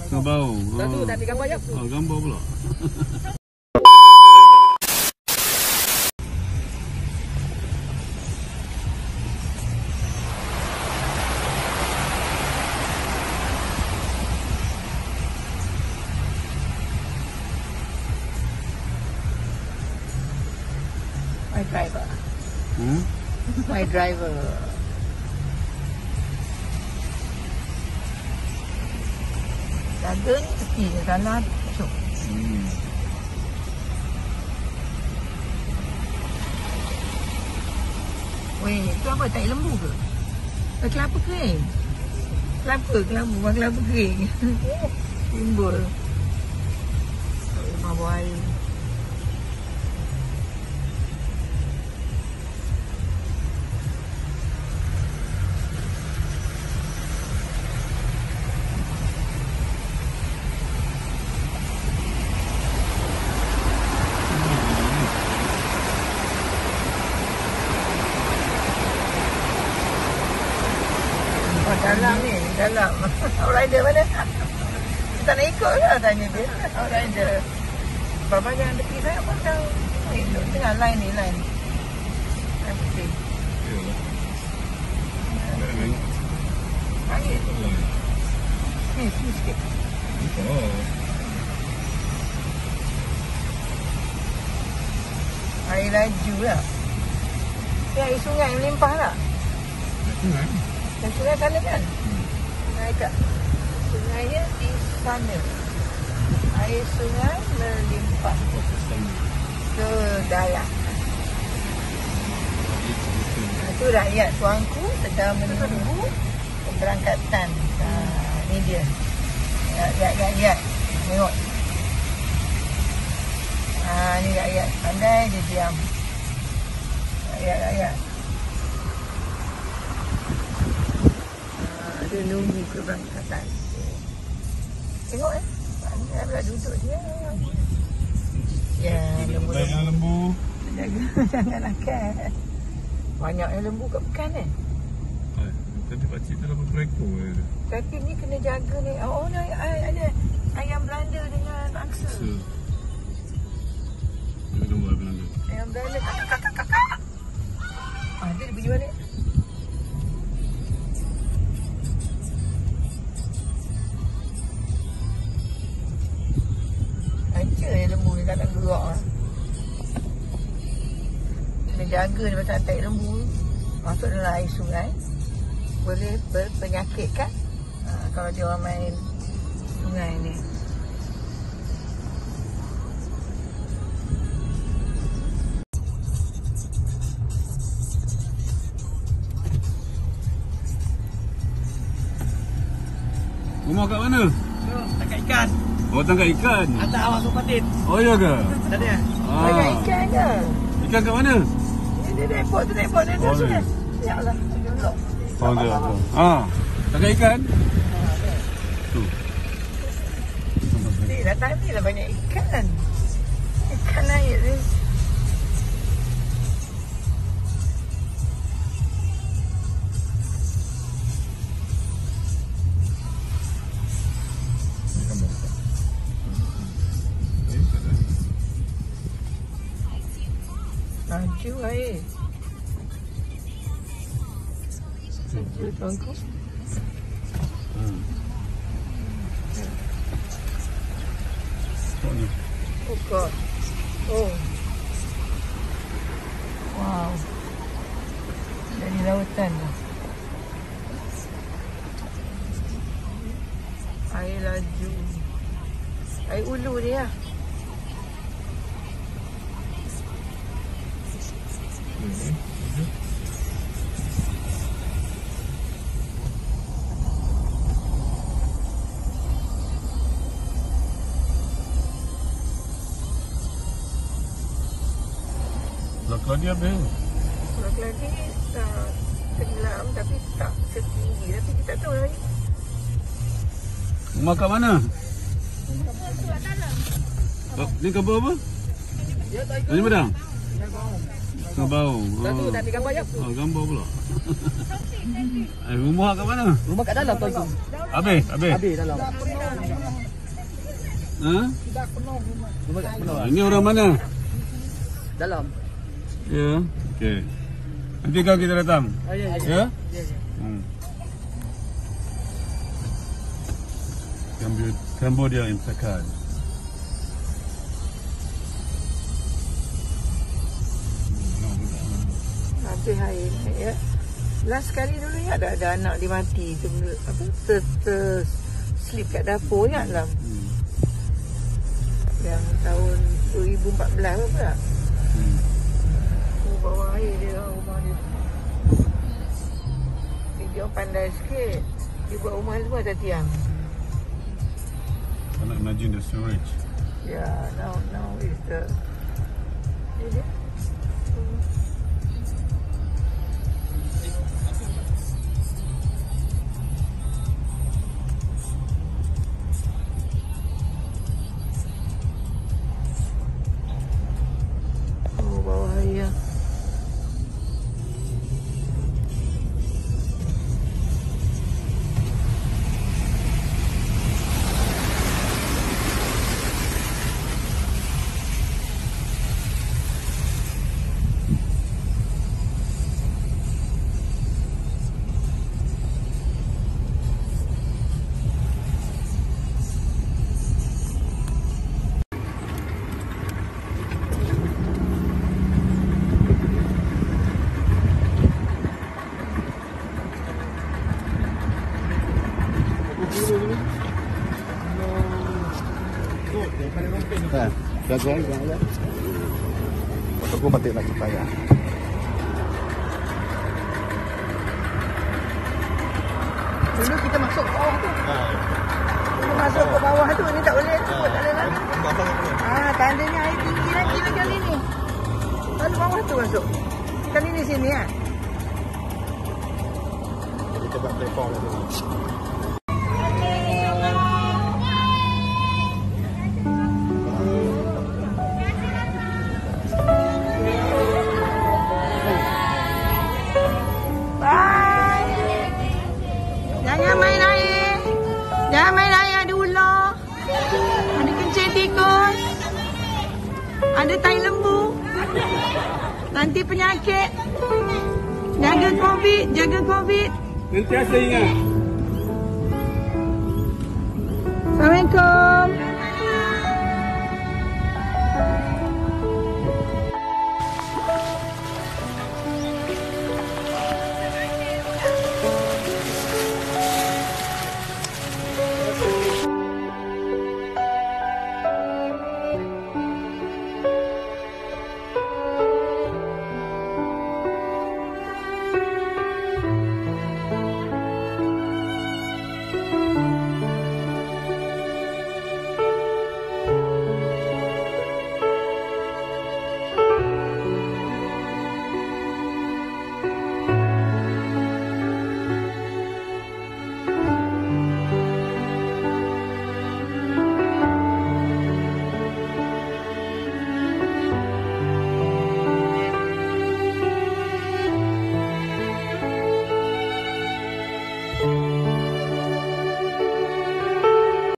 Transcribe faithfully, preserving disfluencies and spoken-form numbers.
Tengah bau. Satu tak ambil gambar je. Oh, gambar pula. My driver. Hmm? My driver. Jaga ni tepi ni tanah cuk. Hmm. Weh, tu apa? Tai lembu ke? Eh, kelapa kering. Kelapa, kelapa, bukan kelapa kering. Timbul. Rumah buah air. Oh, dalam ni, dalam. Outrider mana? Tak nak ikut lah tanya dia. Outrider. Bapa jangan tepi saya pun tahu. Eh, duduk tengah line ni, line. Line putih. Yalah. Tak nak. Panggil. Ni, sini sikit. Oh. Air laju lah. Ya, air sungai melimpah lah. Sungai. Dan sungai sana kan? Sungai kat sungainya di sana. Air sungai melimpah ke dalam. Itu rakyat tuanku sedang menunggu keberangkatan. Ha, ni dia. Rakyat-rakyat. Tengok. Ha, ni rakyat. Pandai dia diam. Rakyat-rakyat. Dia nunggu keberangkatan. Tengok eh. Dia pula duduk dia. Ya, lembu. Banyak lembu. Jaga jangan nakal. Banyaknya lembu kat pekan eh. Ay, tadi pakcik tu dapat ekor je. Tapi ni kena jaga ni. Oh, ni ada ayam Belanda dengan angsa. So. Ini gambar Belanda. Ayam Belanda. Kakak, kakak, kakak. Ah, dia pergi balik. Aja je lembu ni tak nak gerak lah. Kena jaga ni pasal taik lembu ni. Masuk dalam air sungai. Boleh berpenyakit kan? Ha, kalau dia orang main sungai ni. Rumah kat mana? Tu, tangkap ikan. Oh, tangkap ikan. Atas awak tu patin. Oh, ya ke? Tadi ya? Banyak ikan ke? Ikan kat mana? Ni dia depot tu depot dia tu Oh, sini. ni. Ya Allah. Duduk. Oh, dia. Ha. Tangkap ikan. Tu. Ni datang ni lah banyak ikan. Ikan air ni. Laju air. Laju tuanku. Hmm. Oh, ni. Oh God. Oh. Wow. Dari lautan tu. Air laju. Air ulu dia. Keladi habis. Keladi tak tenggelam tapi tak setinggi. Tapi kita tak tahu lagi. Rumah kat mana? Oh, ni kabel apa? Ini Padang? Tengah bau. Satu Oh. tak ambil gambar je. Oh, gambar pula. Eh, rumah kat mana? Rumah kat dalam tuan tu. Habis, habis. Habis dalam. Ha? Tidak penuh rumah. Ah, ini orang mana? Dalam. Ya. Okey. Nanti kau kita datang. Oh, ya, ya. Ya? Ya, ya. Hmm. Cambodia, Cambodia in Pekan. Habis air naik ya. Last kali dulu ya ada, ada anak dia mati tu, apa, ter, ter slip kat dapur ingat lah. Hmm. Yang tahun dua ribu empat belas apa tak? Hmm. Oh, bawah air dia rumah dia. Eh, dia orang pandai sikit. Dia buat rumah semua atas tiang. I nak imagine the storage. Ya, now now is the ni dia. Hmm. Oh, bawah air. Ha, jaga jaga. Aku mati nak supaya. Dulu kita masuk ke bawah tu. Dulu masuk ke bawah tu, ni tak boleh. Tak boleh lagi. Ah, tandanya air tinggi lagi lah kali ni. Lalu bawah tu masuk. Kali ni sini kan? Jadi kita buat platform lagi. Jangan main air. Jangan main air, ada ular. Ada kencing tikus. Ada tai lembu. Nanti penyakit. Jaga COVID, jaga COVID. Sentiasa ingat. Assalamualaikum.